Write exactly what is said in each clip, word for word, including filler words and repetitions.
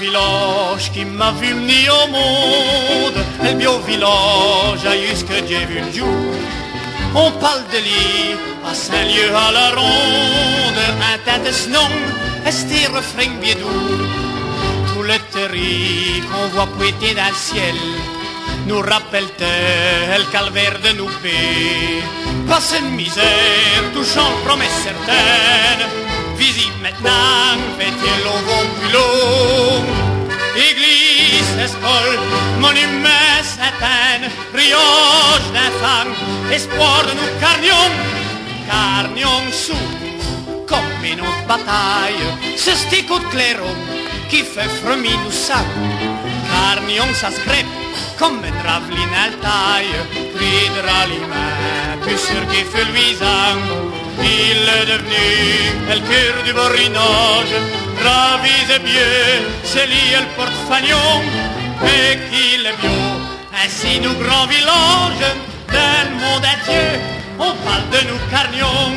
village qui m'a vu venir au monde. Le bio village a eu ce que Dieu vu le jour. On parle de lui à Saint-Lieu à la ronde. Un tas de snow, est des refrains bien doux. Tout le terri qu'on voit pointer dans le ciel nous rappelle-t-elle le calvaire de nos paix. Passe une misère, touchant promesse certaine. Visite maintenant, fait-il au vent plus long. Église, école, monument, Sainte-Anne, riage d'infâme, espoir de nous carnions. Carnions sous, comme une autre bataille, ce stico de clairon qui fait frémir nous sang. Carnions, ça se crêpe comme une raveline à taille, pris de ralliement, plus sûr qu'il fait luisant. Il est devenu le cœur du borinage, ravise bien, c'est lui le porte-fagnon, et qu'il est bio, ainsi nous grands villages, d'un monde à Dieu, on parle de nous carnions.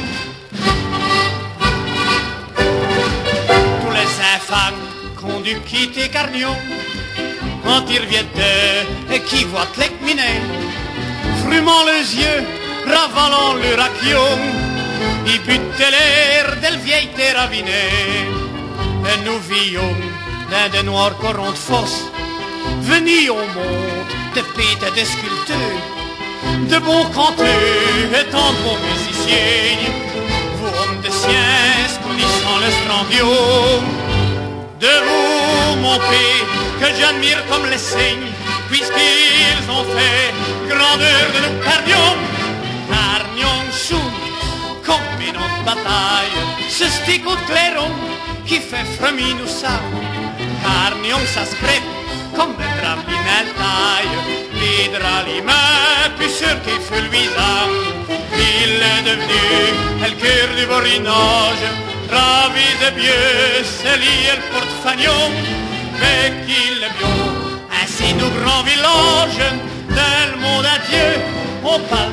Tous les infâmes qu'ont dû quitter Carnion, quand ils reviennent et qui voient les minets, frumant les yeux, ravalant le raquion, ils butent l'air de vieille terre ravinée. Et nous vions dans de noirs corons de fosse, venus au monde de pètes et de sculpteurs, de bons canteurs et tant de bons musiciens, vous hommes de science connaissant le strandium. De vous, mon pays, que j'admire comme les signes, puisqu'ils ont fait grandeur de nos carnions. Carnions sous, comme une autre bataille, ce stico de clairon qui fait frémir nous ça. Carnions, ça se crêpe comme un drapeline à taille, l'hydraliment, plus sûr qu'il fut luisant. Il est devenu le cœur du borinage, ravi de Dieu, c'est lui le porte-fagnon, mais qu'il est bio, ainsi nous grands villages, dans le monde à Dieu, on parle